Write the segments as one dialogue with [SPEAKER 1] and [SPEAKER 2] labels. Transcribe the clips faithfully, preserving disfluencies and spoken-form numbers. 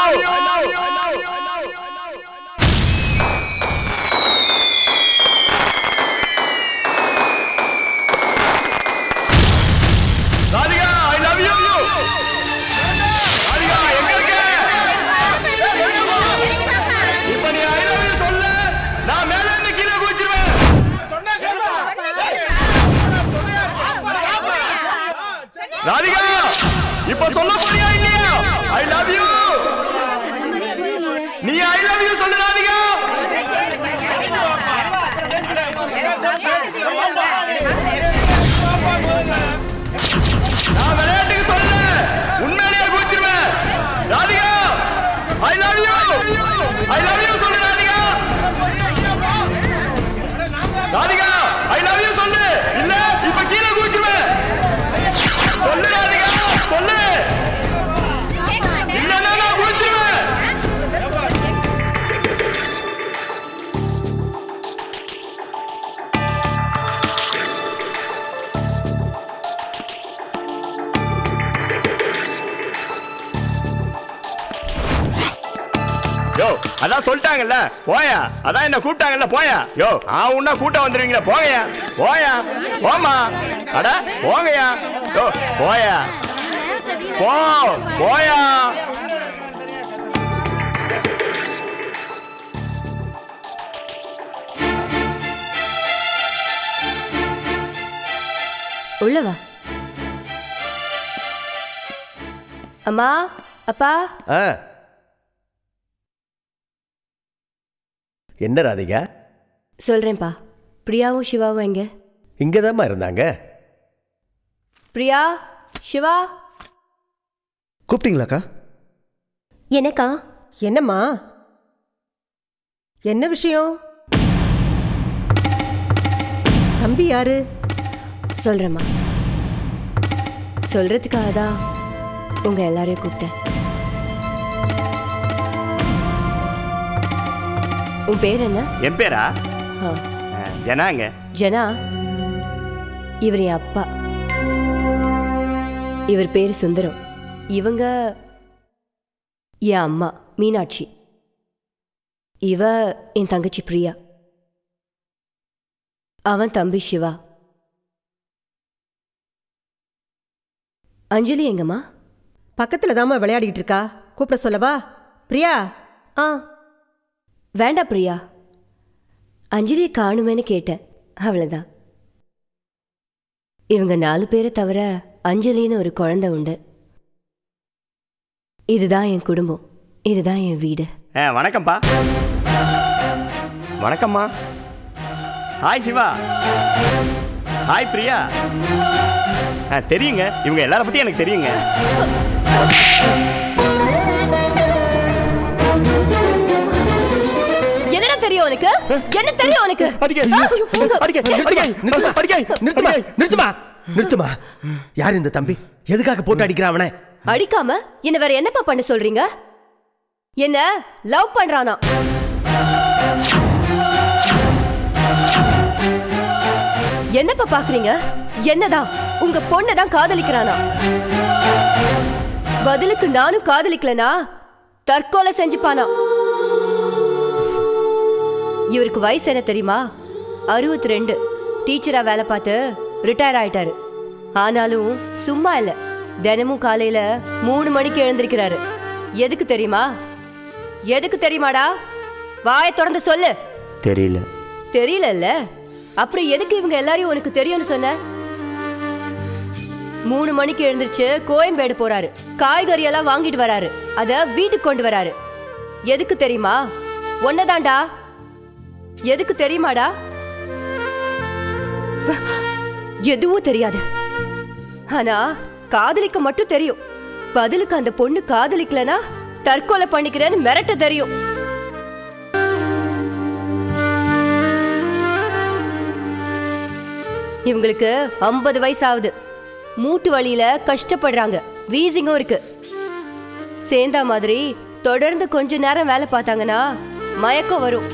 [SPEAKER 1] Radhika I love you. Radhika எங்க இருக்க? இப்ப நீ ஐ லவ் யூ சொல்லு, நான் மேல இருந்து கீழே குதிச்சிடுவேன். ராதிகா இப்ப சொல்ல போறியா இல்லையா? I love you. நீ ஐ லவ் யூ சொல்லு ராதிகா. நான் விளையாட்டுக்கு சொல்ல, உண்மையிலேயே குதிச்சிடுவேன். Radhika I love you. I love you சொல்லு Radhika. Radhika I love you சொல்லு, இல்ல இப்ப கீழே குதிச்சிடுவேன். சொல்லு ராதிகா சொல்லு, இல்லன்னா நான் குதிச்சிடுவேன். யோ அதான் சொல்லிட்டாங்கல்ல போயா, அதான் என்ன கூப்பிட்டாங்கல்ல போயா. யோ ஆ உன்னா கூட்ட வந்துருவீங்களா போங்கயா. போயா போமா, அட போங்கயா. யோ போயா போ போயா.
[SPEAKER 2] உள்ளவா. அம்மா அப்பா.
[SPEAKER 3] என்ன ராதிகா?
[SPEAKER 2] சொல்றேன்ப்பா. பிரியாவும் சிவாவும் எங்க?
[SPEAKER 3] இங்கதாம்மா இருந்தாங்க.
[SPEAKER 2] பிரியா சிவா
[SPEAKER 4] கூப்பிட்டீங்களாக்கா?
[SPEAKER 5] எனக்கா? என்னம்மா என்ன விஷயம்? தம்பி யாரு?
[SPEAKER 2] சொல்றேம்மா. சொல்றதுக்காக தான் உங்க எல்லாரையும் கூப்பிட்டேன். உன் பேர் என்ன?
[SPEAKER 1] என் பேரா ஜனாங்க.
[SPEAKER 2] ஜனா. இவர் என் அப்பா. இவர் பேரு சுந்தரம். இவங்க என் அம்மா மீனாட்சி. இவ என் தங்கச்சி பிரியா. அவன் தம்பி சிவா. அஞ்சலி எங்கம்மா?
[SPEAKER 5] பக்கத்துல தாம்மா விளையாடிட்டு இருக்கா. கூப்பிட சொல்லவா? பிரியா. ஆ
[SPEAKER 2] வேண்டாம் பிரியா. அஞ்சலியை காணுமேன்னு கேட்டேன், அவ்வளவுதான். இவங்க நாலு பேரை தவிர அஞ்சலின்னு ஒரு குழந்தை உண்டு. இதுதான் என் குடும்பம், இதுதான் என் வீடு.
[SPEAKER 1] வணக்கம்ப்பா. வணக்கம்மா. ஹாய் சிவா. ஹாய் பிரியா. தெரியுங்க, இவங்க எல்லார பத்தி எனக்கு தெரியுங்க.
[SPEAKER 2] என்னடா தெரியும் உனக்கு? என்ன தெரியும் உனக்கு?
[SPEAKER 3] நிறுத்துமா நிறுத்துமா. யார் இந்த தம்பி? எதுக்காக போட்டு அடிக்கிறான் அவனை?
[SPEAKER 2] அடிக்காம என்ன வேற என்னப்பா பண்ண சொல்றீங்க? என்ன லவ் பண்றானா? என்னப்பா பாக்குறீங்க? என்னதான் உங்க பொண்ணதான் காதலிக்கிறானா? பதிலுக்கு நானும் காதலிக்கலனா தற்கொலை செஞ்சுப்பானா? இவருக்கு வயசு என்ன தெரியுமா? அறுபத்தி ரெண்டு. டீச்சரா வேலை பார்த்து ரிட்டையர் ஆயிட்டாரு. ஆனாலும் சும்மா இல்ல, தினமும் காலையில மூணு மணிக்கு எழுந்திருக்கிறாரு. எதுக்கு தெரியுமா? எதுக்கு தெரியுமாடா? வாயை திறந்து சொல்லு.
[SPEAKER 1] தெரியல.
[SPEAKER 2] தெரியல. அப்புறம் எதுக்கு இவங்க எல்லாரையும் உனக்கு தெரியும்னு சொன்ன? மூணு மணிக்கு எழுந்திருச்சு கோயம்பேடு போறாரு. காய்கறி எல்லாம் வாங்கிட்டு வராரு. அத வீட்டுக்கு கொண்டு வராரு. எதுக்கு தெரியுமா? ஒன்னதாண்டா. எதுக்கு தெரியுமாடா? எதுவும் தெரியாது. ஆனா காதலிக்க மட்டும் தெரியும். பதிலுக்கு அந்த பொண்ணு காதலிக்கலனா தற்கொலை பண்ணிக்கிறேன்னு மிரட்ட தெரியும். இவங்களுக்கு ஐம்பது வயசு ஆகுது. மூட்டு வலியில கஷ்டப்படுறாங்க. வீசிங்கும் இருக்கு. சேந்தா மாதிரி தொடர்ந்து கொஞ்ச நேரம் வேலை பார்த்தாங்கன்னா மயக்கம் வரும்.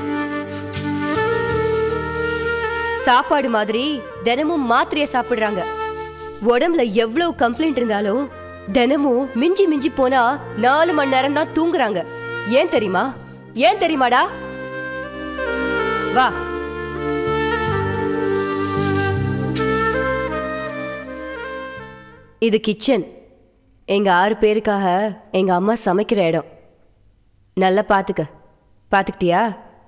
[SPEAKER 2] சாப்பாடு மாதிரி தினமும் மாத்திரைய சாப்பிடுறாங்க. உடம்புல எவ்வளவு கம்ப்ளைண்ட் இருந்தாலும் தினமும் மிஞ்சி மிஞ்சி போனா நாலு மணி நேரம் தான் தூங்குறாங்க. ஏன் தெரியுமா? ஏன் தெரியுமாடா? வா. இது கிச்சன். எங்க ஆறு பேருக்காக எங்க அம்மா சமைக்கிற இடம். நல்லா பாத்துக்க. பாத்துக்கிட்டியா?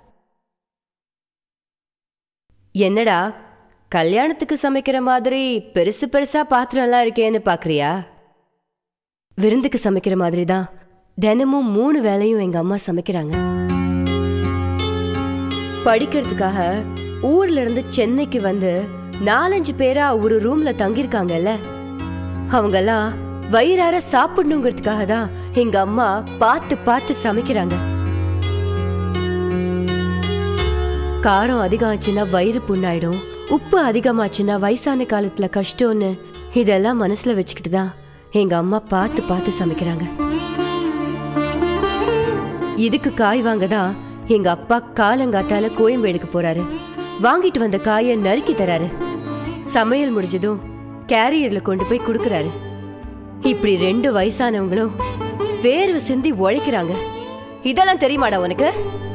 [SPEAKER 2] என்னடா கல்யாணத்துக்கு சமைக்கிற மாதிரி பெருசு பெருசா பாத்திரம் எல்லாம் இருக்கேன்னு பாக்குறியா? விருந்துக்கு சமைக்கிற மாதிரி தான் தினமும் மூணு வேளையும் எங்க அம்மா சமைக்கிறாங்க. படிக்கிறதுக்காக ஊர்ல இருந்து சென்னைக்கு வந்து நாலஞ்சு பேரா ஒரு ரூம்ல தங்கியிருக்காங்கல்ல, அவங்கெல்லாம் வயிறார சாப்பிடணுங்கிறதுக்காக தான் எங்க அம்மா பார்த்து பார்த்து சமைக்கிறாங்க. காரம் அதிகமாச்சுன்னா வயிறு புண்ணாயிடும், உப்பு அதிகமாச்சுன்னா வயசான காலத்துல கஷ்டம்னு இதெல்லாம் மனசுல வச்சுக்கிட்டு தான் எங்க அம்மா பார்த்து பார்த்து சமைக்கிறாங்க. இதுக்கு காய் வாங்க தான் எங்க அப்பா காலங்காத்தால கோயம்பேடுக்கு போறாரு. வாங்கிட்டு வந்த காயை நறுக்கி தராரு. சமையல் முடிஞ்சதும் கேரியர்ல கொண்டு போய் கொடுக்கறாரு. இப்படி ரெண்டு வயசானவங்களும் வேர்வை சிந்தி உழைக்கிறாங்க. இதெல்லாம் தெரியுமாடா உனக்கு?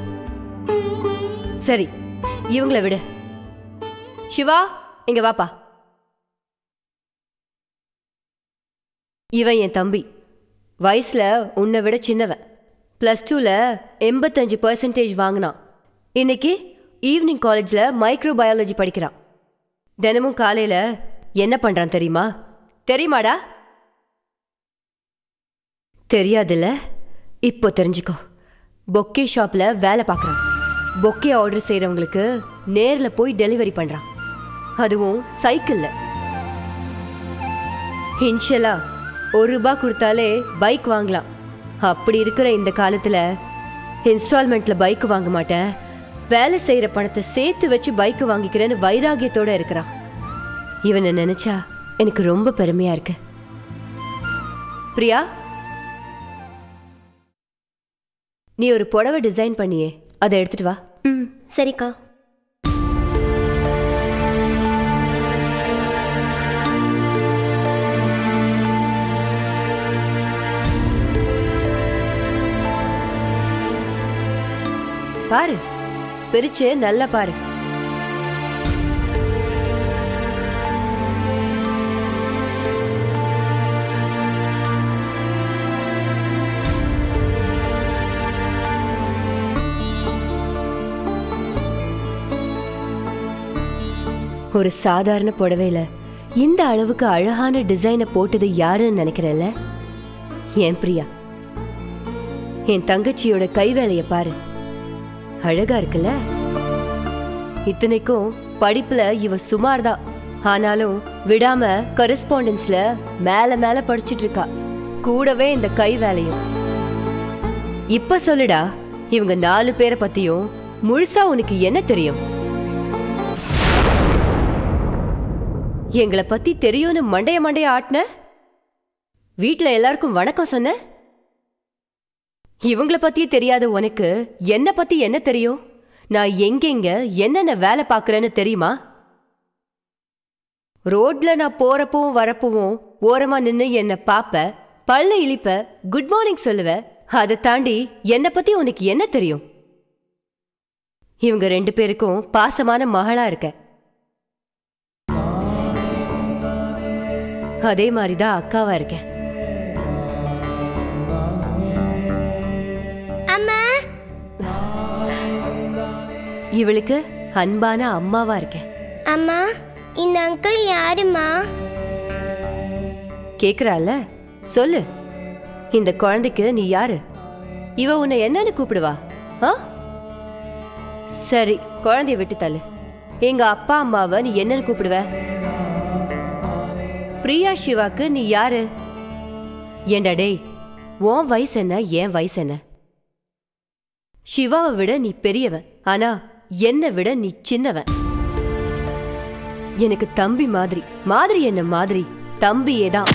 [SPEAKER 2] சரி, இவங்களை விடு. சிவா, இங்க வாப்பா. இவன் என் தம்பி. வயசுல உன்னை விட சின்னவன். பிளஸ் டூல எண்பத்தஞ்சு பர்சன்டேஜ் வாங்கினான். இன்னைக்கு ஈவினிங் காலேஜ்ல மைக்ரோ பயாலஜி படிக்கிறான். தினமும் காலையில என்ன பண்றான் தெரியுமா? தெரியுமாடா? தெரியாதுல்ல? இப்போ தெரிஞ்சுக்கோ. பொக்கே ஷாப்ல வேலை பார்க்கறான். பொக்கே ஆர்டர் செய்யறவங்களுக்கு நேர்ல போய் டெலிவரி பண்றான். அதுவும் சைக்கிள்ல. இன்ஷலா ஒரு ரூபாய் கொடுத்தாலே பைக் வாங்கலாம். அப்படி இருக்கிற இந்த காலத்துல இன்ஸ்டால்மெண்ட்ல பைக் வாங்க மாட்டேன், வேலை செய்யற பணத்தை சேர்த்து வச்சு பைக் வாங்கிக்கிறேன்னு வைராகியத்தோட இருக்கிறான். இவனை நினைச்சா எனக்கு ரொம்ப பெருமையா இருக்கு. பிரியா, நீ ஒரு புடவை டிசைன் பண்ணியே, அதை எடுத்துட்டு வா.
[SPEAKER 4] ம், சரிக்கா.
[SPEAKER 2] பாரு, பிரிச்சு நல்லா பாரு. ஒரு சாதாரண புடவையில இந்த அளவுக்கு அழகான டிசைனை போட்டது யாருன்னு நினைக்கிறேன்ல? என் பிரியா. என் தங்கச்சியோட கைவேலைய பாரு, அழகா இருக்குல்ல? இத்தனைக்கும் படிப்புல இவ சுமார் தான். ஆனாலும் விடாம கரஸ்பாண்டன்ஸ்ல மேல மேல படிச்சுட்டு இருக்கா. கூடவே இந்த கை வேலையும். இப்ப சொல்லுடா, இவங்க நாலு பேரை பத்தியும் முழுசா உனக்கு என்ன தெரியும்? எங்களை பத்தி தெரியும்னு மண்டைய மண்டைய ஆட்டின, வீட்டுல எல்லாருக்கும் வணக்கம் சொன்ன. இவங்கள பத்தியே தெரியாத உனக்கு என்ன பத்தி என்ன தெரியும்? நான் எங்கெங்க என்னென்ன வேலை பார்க்கறேன்னு தெரியுமா? ரோட்ல நான் போறப்பவும் வரப்பவும் ஓரமா நின்னு என்ன பாப்ப, பல்ல இழிப்ப, குட் மார்னிங் சொல்லுவ. அதை தாண்டி என்ன பத்தி உனக்கு என்ன தெரியும்? இவங்க ரெண்டு பேருக்கும் பாசமான மகளா இருக்க. அதே மாதிரிதான் அக்காவா இருக்கேன். இவளுக்கு அன்பான அம்மாவா இருக்கேன்.
[SPEAKER 4] அம்மா, இந்த அங்கிள் யாருமா?
[SPEAKER 2] கேக்குறால, சொல்லு. இந்த குழந்தைக்கு நீ யாரு? இவ உன்னை என்னன்னு கூப்பிடுவா? ஆ, சரி, குழந்தைய விட்டு தள்ளு. எங்க அப்பா அம்மாவை நீ என்னன்னு கூப்பிடுவ? பிரியா சிவாக்கு நீ யாரு? ஏண்டா டேய், உன் வயசு என்ன, என் வயசு என்ன? சிவாவை விட நீ பெரியவன், ஆனா என்னை விட நீ சின்னவன். எனக்கு தம்பி மாதிரி. மாதிரி என்ன மாதிரி? தம்பியே தான்.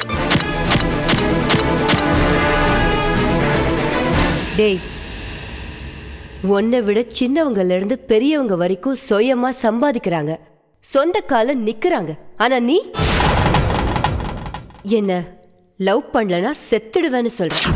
[SPEAKER 2] டேய், உன்னை விட சின்னவங்கல இருந்து பெரியவங்க வரைக்கும் சுயமா சம்பாதிக்கிறாங்க, சொந்த கால நிக்கிறாங்க. ஆனா நீ என்ன லவ் பண்ணலனா செத்துடுவேன்னு சொல்றேன்.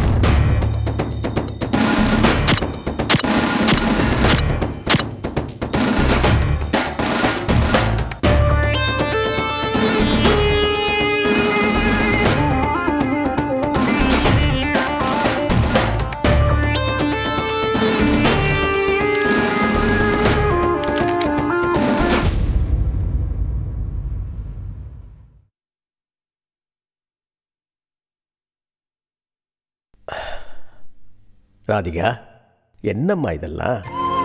[SPEAKER 3] ராதிகா, என்னம்மா இதெல்லாம்?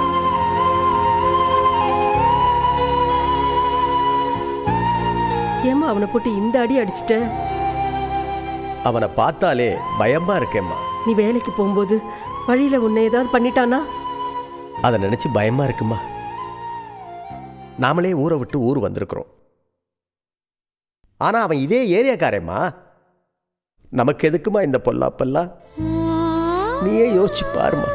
[SPEAKER 5] ஏமா அவனை போட்டு இந்த அடி அடிச்சிட்ட?
[SPEAKER 3] அவனை பார்த்தாலே பயமா இருக்கேம்மா.
[SPEAKER 5] நீ வேலைக்கு போகும்போது வழியில உன்னை ஏதாவது பண்ணிட்டானா?
[SPEAKER 3] அதை நினைச்சு பயமா இருக்குமா. நாமளே ஊரை விட்டு ஊர் வந்திருக்கிறோம். ஆனா அவன் இதே ஏரியாக்காரேம்மா. நமக்கு எதுக்குமா இந்த பொல்லாப்பெல்லாம்? நீயே யோசிச்சு பாருமா.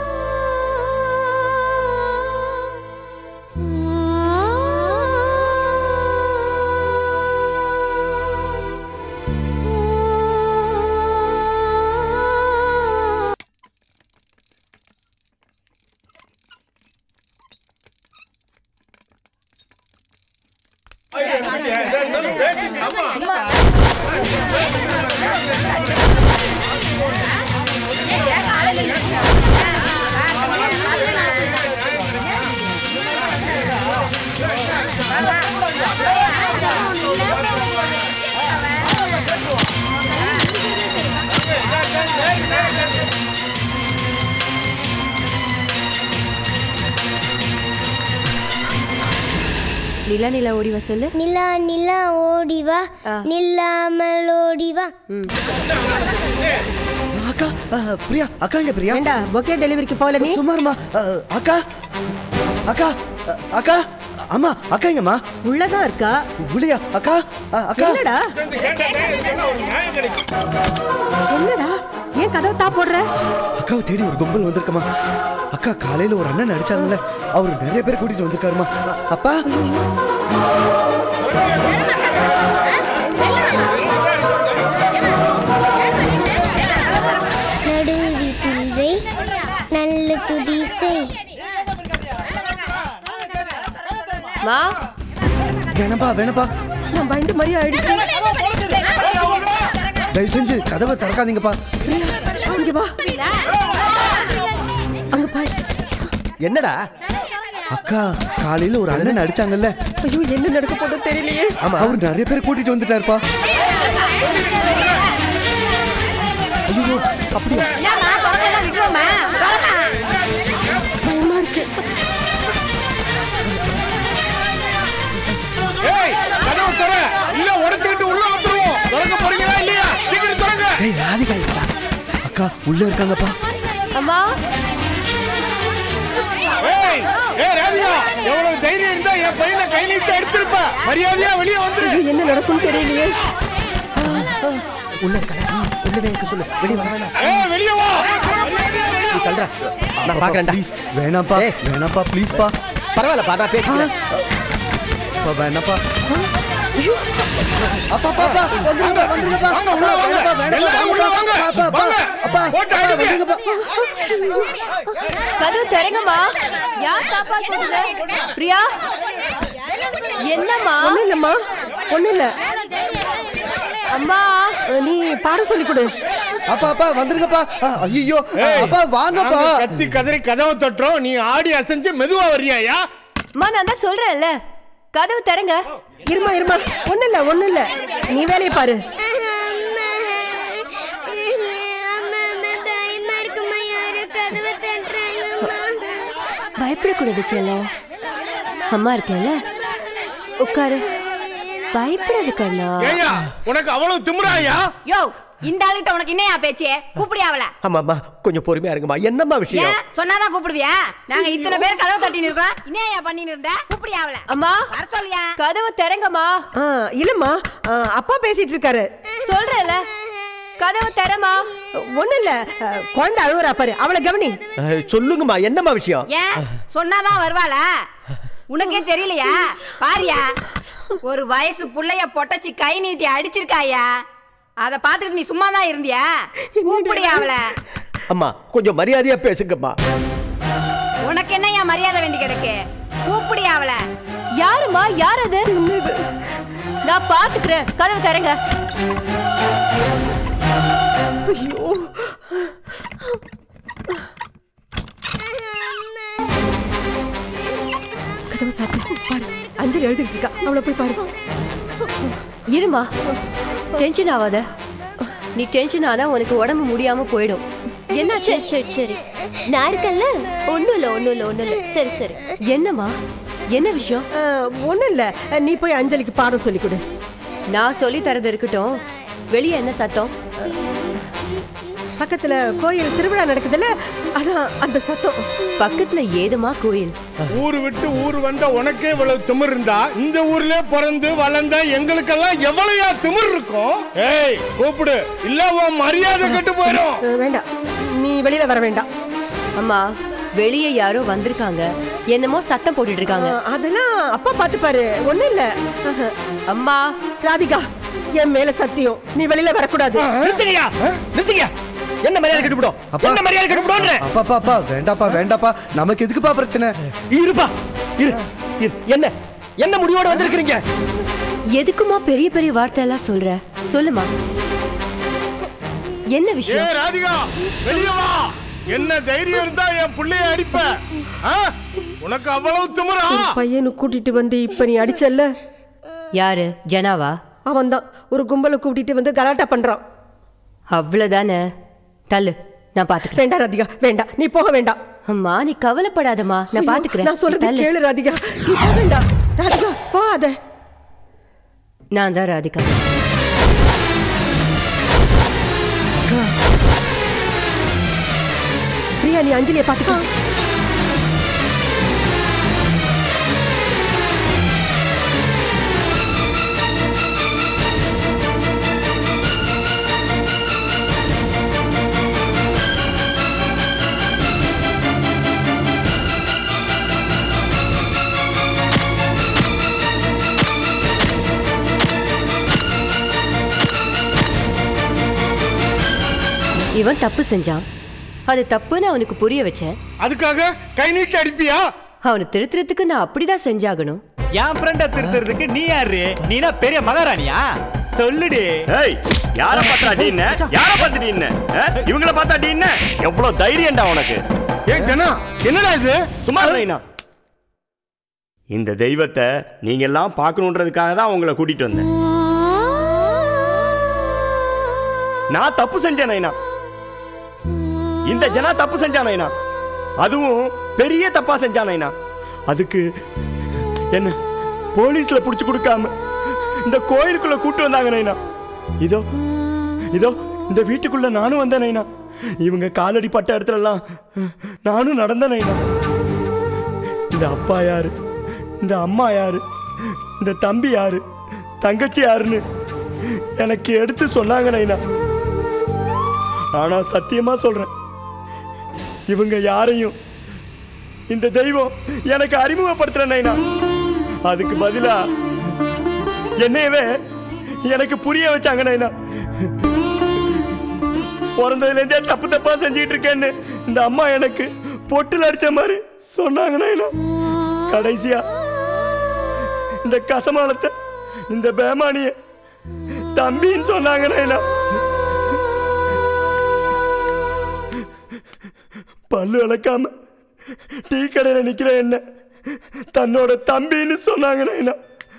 [SPEAKER 2] நிலா நிலா ஓடி வா சொல்லு.
[SPEAKER 4] நிலா நிலா ஓடி வா, நில்லாமல் ஓடி வா.
[SPEAKER 6] அக்கா, பிரியா அக்கா எங்க பிரியா?
[SPEAKER 5] ஏண்டா பொக்கே டெலிவரிக்கு போல நீ?
[SPEAKER 6] சுமார்மா. அக்கா அக்கா அக்கா அம்மா அக்கா எங்கம்மா?
[SPEAKER 5] உள்ளதான் இருக்கா.
[SPEAKER 6] உள்ளியா? அக்கா அக்கா
[SPEAKER 5] என்னடா என்னடா ஏன் கதவை தா போடுற?
[SPEAKER 6] அக்காவை தேடி ஒரு கும்பல் வந்திருக்கமா. அக்கா காலையில ஒரு அண்ணன் அடிச்சாங்கல்ல, அவரு நிறைய பேர் கூட்டிட்டு வந்திருக்காருமா. அப்பா
[SPEAKER 4] நடு வீட்டில் வை, நல்ல துதிசை.
[SPEAKER 2] மா
[SPEAKER 6] வேணப்பா வேணப்பா,
[SPEAKER 5] நான் பயந்து மாதிரி ஆயிடுச்சு.
[SPEAKER 6] தயவு செஞ்சு கதவை திறக்காதீங்கப்பா.
[SPEAKER 5] இங்க வா, அங்க பாரு.
[SPEAKER 3] என்னடா?
[SPEAKER 6] அக்கா காலையில ஒரு அண்ணன் அடிச்சாங்கல்ல.
[SPEAKER 5] ஐயோ என்ன நடக்க போதோ தெரியலையே.
[SPEAKER 3] ஆமா,
[SPEAKER 6] அவர் நிறைய பேர் கூட்டிட்டு வந்துட்டாருப்பா.
[SPEAKER 3] ஐயோ அப்படியா?
[SPEAKER 5] பயமா இருக்கு.
[SPEAKER 1] ஏய், கதவை தர. இல்ல உடைச்சிட்டு உள்ள வந்துருவோம். திறக்க போறீங்களா இல்லையா? சீக்கிரம் திறங்க.
[SPEAKER 6] ஏய் ராதிகா இருக்கா? அக்கா உள்ள இருக்காங்கப்பா.
[SPEAKER 2] அம்மா.
[SPEAKER 1] ஏய், ஏய் ராதிகா, எவ்வளவு தைரியம் இருந்தா என் பையனை கை நீட்டி அடிச்சிருப்ப. மரியாதையா வெளியே வந்துரு.
[SPEAKER 5] ஐயோ, என்ன நடக்கும் தெரியலையே.
[SPEAKER 3] உள்ள இருக்கா? உள்ளவே இருக்க சொல்லு. வெளியே வர வேணாம்.
[SPEAKER 1] ஏய், வெளியே வா. மரியாதையா வெளியே
[SPEAKER 3] நீ தள்ளுடா. நான் பாக்குறேன்டா.
[SPEAKER 6] ப்ளீஸ் வேணாம்ப்பா.
[SPEAKER 3] ஏய்.
[SPEAKER 6] வேணாம்ப்பா ப்ளீஸ்ப்பா.
[SPEAKER 3] பரவாயில்லப்பா, நான் பேசிக்கிறேன்.
[SPEAKER 6] அப்பா வேணாம்ப்பா. அப்பா பாப்பா வந்துருங்க வந்துருங்கப்பா.
[SPEAKER 1] வாங்க, உள்ள வாங்க. எல்லாரும் உள்ள வாங்க.
[SPEAKER 6] அப்பா
[SPEAKER 1] வாங்க.
[SPEAKER 6] அப்பா
[SPEAKER 1] போட்டு அடிங்க.
[SPEAKER 6] வந்துருங்கப்பா.
[SPEAKER 2] கதவு திறங்கம்மா. யார் சாப்பாடு போடுறது? பிரியா, என்னம்மா?
[SPEAKER 5] ஒண்ணும் இல்லம்மா, ஒண்ணும் இல்ல.
[SPEAKER 2] அம்மா,
[SPEAKER 5] நீ பாட சொல்லி கொடு.
[SPEAKER 6] அப்பா அப்பா வந்துருங்கப்பா. ஐயோ
[SPEAKER 1] ஏய்,
[SPEAKER 6] அப்பா வாங்கப்பா.
[SPEAKER 1] நாங்க கத்தி கதறி கதவை தட்டுறோம். நீ ஆடி அசைஞ்சு மெதுவா வர்றியாயா?
[SPEAKER 2] அம்மா நான் தான் சொல்றேன்ல, கதவு திறங்க.
[SPEAKER 5] இருமா இருமா, ஒண்ணும் இல்ல ஒண்ணும் இல்ல, நீ வேலையை பாரு.
[SPEAKER 4] அம்மா, அம்மா, அம்மா, பயமா இருக்குமா? யாரோ கதவை தட்டுறாங்கம்மா.
[SPEAKER 2] பயப்படக்கூடாது செல்லம். அம்மா இருக்கேன்ல, உட்காரு. பயப்படாது கண்ணா.
[SPEAKER 1] ஏய்யா, உனக்கு அவ்வளவு திமிராயா?
[SPEAKER 7] யோ, இந்த ஆளுகிட்ட உனக்கு என்னையா பேச்சு? கூப்பிடியாவல?
[SPEAKER 3] ஆமாம்மா, கொஞ்சம் பொறுமையா இருங்கம்மா. என்னம்மா விஷயம்?
[SPEAKER 7] ஏன் சொன்னாதான் கூப்பிடுவியா? நாங்க இத்தனை பேர் கதவை தட்டின்னு இருக்கோம். என்னையா பண்ணின்னு இருந்த? கூப்பிடியாவல?
[SPEAKER 2] அம்மா,
[SPEAKER 7] வர சொல்லியா?
[SPEAKER 2] கதவு திறங்கம்மா.
[SPEAKER 5] ஆ, இல்லம்மா, ஆ, அப்பா பேசிட்டு இருக்காரு.
[SPEAKER 2] சொல்றேன்ல, கதவு திறமா.
[SPEAKER 5] ஒண்ணும் இல்ல, ஆ, குழந்தை அழுவுறா பாரு, அவளை கவனி.
[SPEAKER 3] அஹ், சொல்லுங்கம்மா, என்னம்மா விஷயம்?
[SPEAKER 7] ஏன் சொன்னாதான் வருவாளா? உனக்கே தெரியலையா? பாரியா, ஒரு வயசு புள்ளைய பொட்டச்சி கை நீட்டி அடிச்சிருக்காயா. அத பாத்துக்கிட்டு நீ சும்மா தான் இருந்தியா? கூப்பிடி அவள.
[SPEAKER 3] அம்மா கொஞ்சம் மரியாதையா பேசுங்கம்மா.
[SPEAKER 7] உனக்கு என்ன என் மரியாதை வேண்டி கிடக்கு? கூப்பிடி அவள.
[SPEAKER 2] யாருமா? யார் அது? நான் பாத்துக்கிறேன். கதவு தரங்க.
[SPEAKER 5] ஐயோ கதவை சாத்து. பாரு அஞ்சலி எழுதிட்டு இருக்கா. அவளை போய் பாரு.
[SPEAKER 2] இருமா, டென்ஷன் ஆகாத. நீ டென்ஷன் ஆனா உனக்கு உடம்பு முடியாம போயிடும். என்னாச்சு?
[SPEAKER 8] சரி சரி நான் இருக்கேன்ல. ஒன்றும் இல்லை ஒன்றும் இல்லை ஒன்றும் இல்லை. சரி சரி.
[SPEAKER 2] என்னம்மா, என்ன விஷயம்?
[SPEAKER 5] ஒன்றும் இல்லை, நீ போய் அஞ்சலிக்கு பாடம் சொல்லி கொடு.
[SPEAKER 2] நான் சொல்லி தரது இருக்கட்டும். வெளியே என்ன சத்தம்?
[SPEAKER 5] பக்கத்துல கோயில் திருவிழா நடக்குதுல்ல, அதான் அந்த சத்தம்.
[SPEAKER 2] பக்கத்துல ஏதுமா கோயில்?
[SPEAKER 9] ஊரு விட்டு ஊர் வந்த உனக்கே இவ்வளவு திமிர் இருந்தா இந்த ஊர்ல பிறந்து வளர்ந்த எங்களுக்கெல்லாம் எவ்வளவு திமிர் இருக்கும்? ஏய் கூப்பிடு, இல்ல உன் மரியாதை கெட்டு போயிடும்.
[SPEAKER 5] வேண்டாம், நீ வெளியில வர வேண்டாம்.
[SPEAKER 2] அம்மா, வெளியே யாரோ வந்திருக்காங்க, என்னமோ சத்தம் போட்டுட்டு இருக்காங்க.
[SPEAKER 5] அதெல்லாம் அப்பா பாத்து பாரு, ஒண்ணும் இல்ல.
[SPEAKER 2] அம்மா.
[SPEAKER 5] ராதிகா, என் மேல சத்தியம், நீ வெளியில வரக்கூடாது.
[SPEAKER 3] நிறுத்துங்க, நிறுத்துங்க. என்ன மரியாதை கட்டுப்படும்? என்ன மரியாதை கட்டுப்படும்?
[SPEAKER 6] அப்பா அப்பா அப்பா வேண்டாப்பா வேண்டாப்பா, நமக்கு எதுக்குப்பா பிரச்சனை?
[SPEAKER 3] இருப்பா, இரு, இரு. என்ன என்ன முடிவோட வந்திருக்கீங்க?
[SPEAKER 2] எதுக்குமா பெரிய பெரிய வார்த்தை எல்லாம் சொல்ற? சொல்லுமா, என்ன விஷயம்?
[SPEAKER 9] ஏய் ராதிகா, வெளிய வா. என்ன தைரியம் இருந்தா என் புள்ளைய அடிப்ப? உனக்கு அவ்வளவு திமிரா?
[SPEAKER 5] பையனு கூட்டிட்டு வந்து இப்ப நீ அடிச்சல்ல.
[SPEAKER 2] யாரு? ஜனாவா?
[SPEAKER 5] அவன் தான் ஒரு கும்பலை கூட்டிட்டு வந்து கலாட்டா பண்றான்.
[SPEAKER 2] அவ்வளவுதானே, தள்ளு, நான் பாத்துக்கிறேன்.
[SPEAKER 5] வேண்டாம் ராதிகா, வேண்டாம், நீ போக வேண்டாம்.
[SPEAKER 2] அம்மா, நீ கவலைப்படாதம்மா, நான் பாத்துக்கிறேன்.
[SPEAKER 5] நான் சொல்றது கேளு ராதிகா, நீ போக வேண்டாம். ராதிகா போகாத.
[SPEAKER 2] நான் தான் ராதிகா.
[SPEAKER 5] பிரியா, நீ அஞ்சலியை பாத்துக்கோ.
[SPEAKER 2] இவன் தப்பு செஞ்சான், அது தப்புன்னு அவனுக்கு புரிய வச்சேன்.
[SPEAKER 9] அதுக்காக கை நீட்டி அடிப்பியா?
[SPEAKER 2] அவனை திருத்துறதுக்கு நான் அப்படிதான் செஞ்சாகணும்.
[SPEAKER 10] என் ஃப்ரெண்ட திருத்துறதுக்கு நீ யாரு? நீனா பெரிய மகாராணியா? சொல்லுடி.
[SPEAKER 1] ஏய், யார பார்த்தா டீன்னு? யார பார்த்து டீன்னு? இவங்கள பார்த்தா டீன்னு? எவ்வளவு தைரியம்டா உனக்கு?
[SPEAKER 9] ஏய் ஜனா, என்னடா இது?
[SPEAKER 1] சுமார் நைனா. இந்த தெய்வத்தை நீங்க எல்லாம் பார்க்கணுன்றதுக்காக தான் உங்களை கூட்டிட்டு வந்தேன். நான் தப்பு செஞ்சேன் நைனா. இந்த ஜனா தப்பு செஞ்சானா, அதுவும் பெரிய தப்பா செஞ்சானா. அதுக்கு என்ன போலீஸ்ல புடிச்சு கொடுக்காம இந்த கோயிலுக்குள்ள கூட்டு வந்தாங்க நைனா. இதோ இதோ இந்த வீட்டுக்குள்ள நானும் வந்தேன் நைனா. இவங்க காலடி பட்ட இடத்துல எல்லாம் நானும் நடந்தேன் நைனா. இந்த அப்பா யாரு, இந்த அம்மா யாரு, இந்த தம்பி யாரு, தங்கச்சி யாருன்னு எனக்கு எடுத்து சொன்னாங்க நைனா. ஆனா சத்தியமா சொல்றேன், இவங்க யாரையும் இந்த தெய்வம் எனக்கு அறிமுகப்படுத்துற நைனா. அதுக்கு பதிலா என்னையவே எனக்கு புரிய வச்சாங்க நைனா. பிறந்ததுல இருந்தே தப்பு தப்பா செஞ்சுட்டு இருக்கேன்னு இந்த அம்மா எனக்கு பொட்டுல அடிச்ச மாதிரி சொன்னாங்க நைனா. கடைசியா இந்த கசமானத்தை, இந்த பேமானிய தம்பின்னு சொன்னாங்க நைனா. பல்லு விளக்காம டீ கடையில நிக்கிற என்ன தன்னோட தம்பின்னு சொன்னாங்க நைனா.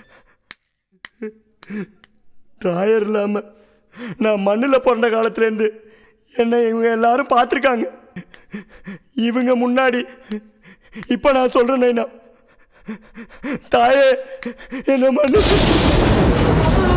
[SPEAKER 1] டிராயர் இல்லாம நான் மண்ணுல பிறந்த காலத்துல இருந்து என்ன இவங்க எல்லாரும் பார்த்துருக்காங்க. இவங்க முன்னாடி இப்ப நான் சொல்றேன் நைனா, தாயே என்ன மண்ணு